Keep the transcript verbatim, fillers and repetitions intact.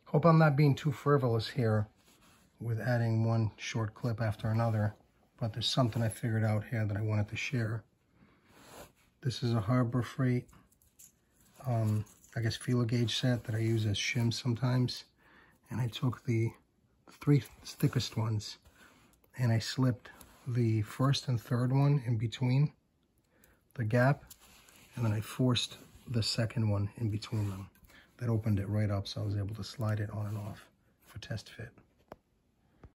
Hope I'm not being too frivolous here with adding one short clip after another, but there's something I figured out here that I wanted to share. This is a Harbor Freight, um, I guess, feeler gauge set that I use as shims sometimes. And I took the three thickest ones and I slipped the first and third one in between the gap, and then I forced the second one in between them. That opened it right up, so I was able to slide it on and off for test fit.